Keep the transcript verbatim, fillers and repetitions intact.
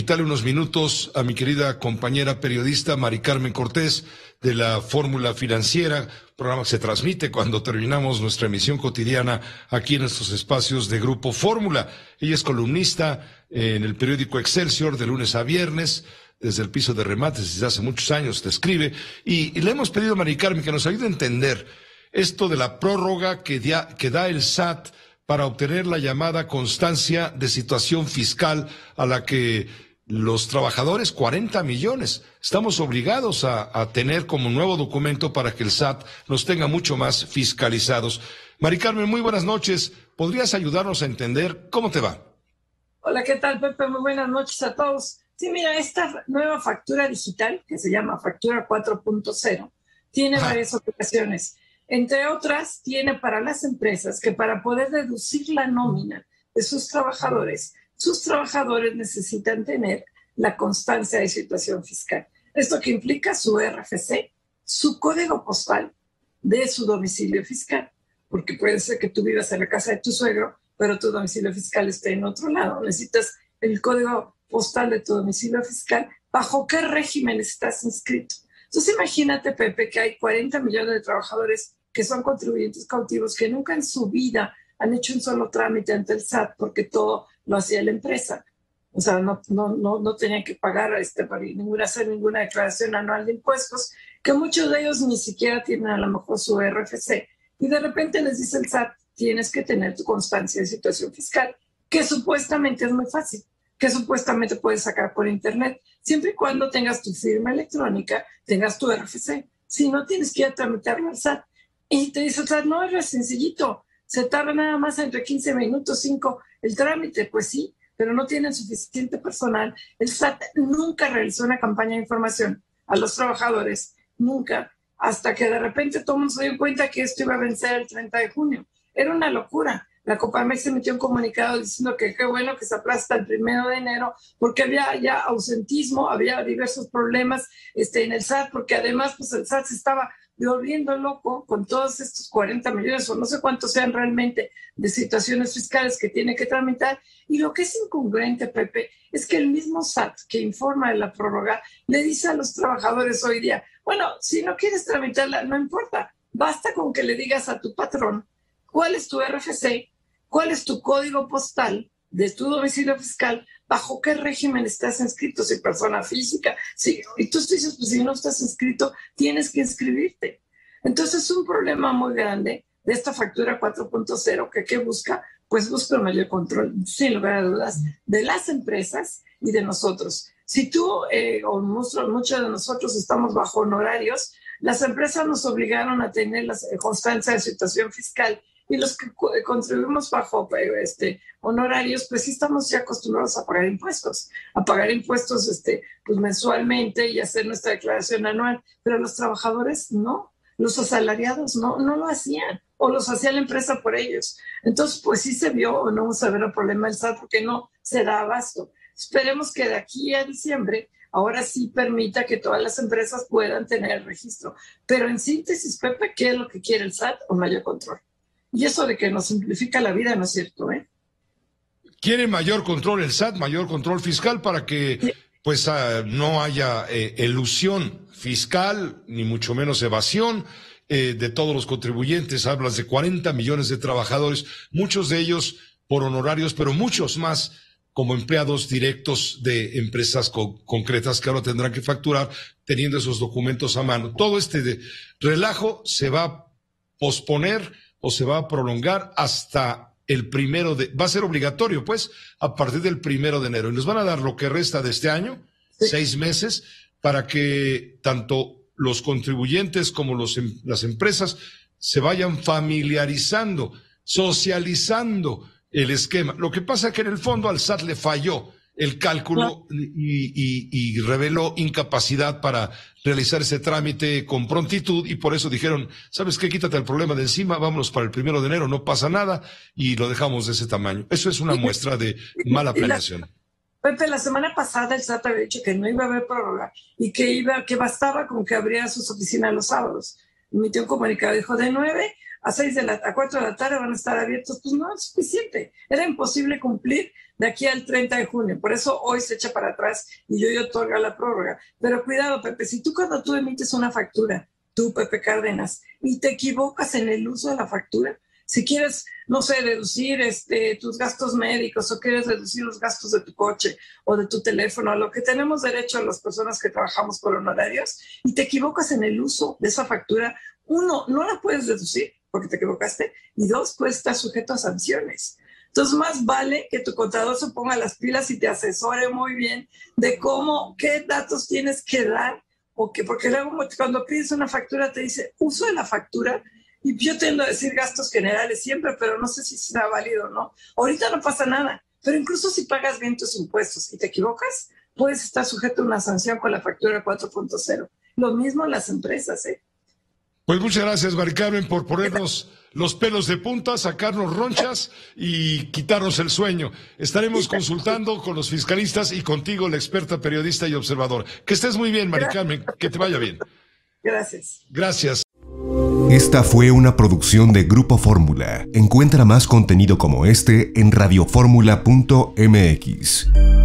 quitarle unos minutos a mi querida compañera periodista Mari Carmen Cortés de la Fórmula Financiera, programa que se transmite cuando terminamos nuestra emisión cotidiana aquí en estos espacios de Grupo Fórmula. Ella es columnista en el periódico Excelsior de lunes a viernes, desde el piso de remates, desde hace muchos años te escribe, y, y le hemos pedido a Mari Carmen que nos ayude a entender esto de la prórroga que, dia, que da el S A T para obtener la llamada constancia de situación fiscal a la que los trabajadores, cuarenta millones, estamos obligados a, a tener como nuevo documento para que el S A T nos tenga mucho más fiscalizados. Mari Carmen, muy buenas noches. ¿Podrías ayudarnos a entender cómo te va? Hola, ¿qué tal, Pepe? Muy buenas noches a todos. Sí, mira, esta nueva factura digital, que se llama Factura cuatro punto cero, tiene Ajá. varias obligaciones. Entre otras, tiene para las empresas que para poder deducir la nómina de sus trabajadores, sus trabajadores necesitan tener la constancia de situación fiscal. Esto que implica su R F C, su código postal de su domicilio fiscal, porque puede ser que tú vivas en la casa de tu suegro, pero tu domicilio fiscal esté en otro lado. Necesitas el código postal de tu domicilio fiscal, bajo qué régimen estás inscrito. Entonces imagínate, Pepe, que hay cuarenta millones de trabajadores que son contribuyentes cautivos que nunca en su vida han hecho un solo trámite ante el S A T porque todo lo hacía la empresa. O sea, no, no, no, no tenían que pagar este, para ninguna, hacer ninguna declaración anual de impuestos, que muchos de ellos ni siquiera tienen a lo mejor su R F C. Y de repente les dice el S A T, tienes que tener tu constancia de situación fiscal, que supuestamente es muy fácil, que supuestamente puedes sacar por internet, siempre y cuando tengas tu firma electrónica, tengas tu R F C. Si no, tienes que ir a tramitarlo al S A T. Y te dice, o sea, no, es sencillito, se tarda nada más entre quince minutos, cinco, el trámite, pues sí, pero no tienen suficiente personal. El S A T nunca realizó una campaña de información a los trabajadores, nunca, hasta que de repente todo el mundo se dio cuenta que esto iba a vencer el treinta de junio. Era una locura. La Coparmex emitió un comunicado diciendo que qué bueno que se aplasta el primero de enero, porque había ya ausentismo, había diversos problemas este, en el S A T, porque además pues el S A T se estaba volviendo loco con todos estos cuarenta millones o no sé cuántos sean realmente de situaciones fiscales que tiene que tramitar. Y lo que es incongruente, Pepe, es que el mismo S A T que informa de la prórroga le dice a los trabajadores hoy día, bueno, si no quieres tramitarla, no importa, basta con que le digas a tu patrón cuál es tu R F C, cuál es tu código postal de tu domicilio fiscal, bajo qué régimen estás inscrito, si persona física, si, y tú dices, pues si no estás inscrito, tienes que inscribirte. Entonces es un problema muy grande de esta factura cuatro punto cero que ¿qué busca? Pues busca el mayor control, sin lugar a dudas, de las empresas y de nosotros. Si tú eh, o muchos, muchos de nosotros estamos bajo honorarios, las empresas nos obligaron a tener la constancia de situación fiscal. Y los que contribuimos bajo este, honorarios, pues sí estamos ya acostumbrados a pagar impuestos, a pagar impuestos este, pues mensualmente y hacer nuestra declaración anual, pero los trabajadores no, los asalariados no, no lo hacían, o los hacía la empresa por ellos. Entonces, pues sí se vio o no vamos a ver el problema del S A T porque no se da abasto. Esperemos que de aquí a diciembre ahora sí permita que todas las empresas puedan tener el registro. Pero en síntesis, Pepe, ¿qué es lo que quiere el S A T? O mayor control. Y eso de que nos simplifica la vida no es cierto, ¿eh? Quiere mayor control el S A T, mayor control fiscal para que pues uh, no haya eh, elusión fiscal, ni mucho menos evasión eh, de todos los contribuyentes. Hablas de cuarenta millones de trabajadores, muchos de ellos por honorarios, pero muchos más como empleados directos de empresas co- concretas que ahora tendrán que facturar teniendo esos documentos a mano. Todo este de relajo se va a posponer o se va a prolongar hasta el primero de, va a ser obligatorio pues, a partir del primero de enero. Y nos van a dar lo que resta de este año, sí. seis meses, para que tanto los contribuyentes como los, las empresas se vayan familiarizando, socializando el esquema. Lo que pasa es que en el fondo al S A T le falló el cálculo y, y, y reveló incapacidad para realizar ese trámite con prontitud y por eso dijeron, ¿sabes qué? Quítate el problema de encima, vámonos para el primero de enero, no pasa nada y lo dejamos de ese tamaño. Eso es una muestra de mala planeación. Pepe, la semana pasada el S A T había dicho que no iba a haber prórroga y que iba, que bastaba con que abriera sus oficinas los sábados. Emitió un comunicado, dijo de nueve a seis de la, a cuatro de la tarde van a estar abiertos, pues no es suficiente. Era imposible cumplir de aquí al treinta de junio. Por eso hoy se echa para atrás y hoy otorga la prórroga. Pero cuidado, Pepe, si tú cuando tú emites una factura, tú, Pepe Cárdenas, y te equivocas en el uso de la factura, si quieres, no sé, reducir este, tus gastos médicos o quieres reducir los gastos de tu coche o de tu teléfono, a lo que tenemos derecho a las personas que trabajamos por honorarios, y te equivocas en el uso de esa factura, uno, no la puedes reducir porque te equivocaste, y dos, puedes estar sujeto a sanciones. Entonces, más vale que tu contador se ponga las pilas y te asesore muy bien de cómo, qué datos tienes que dar, o que, porque luego cuando pides una factura te dice uso de la factura, y yo tiendo a decir gastos generales siempre, pero no sé si será válido o no. Ahorita no pasa nada, pero incluso si pagas bien tus impuestos y te equivocas, puedes estar sujeto a una sanción con la factura cuatro punto cero. Lo mismo en las empresas, ¿eh? Pues muchas gracias, Mari Carmen, por ponernos los pelos de punta, sacarnos ronchas y quitarnos el sueño. Estaremos consultando con los fiscalistas y contigo, la experta periodista y observador. Que estés muy bien, Mari Carmen, que te vaya bien. Gracias. Gracias. Esta fue una producción de Grupo Fórmula. Encuentra más contenido como este en radioformula punto m x.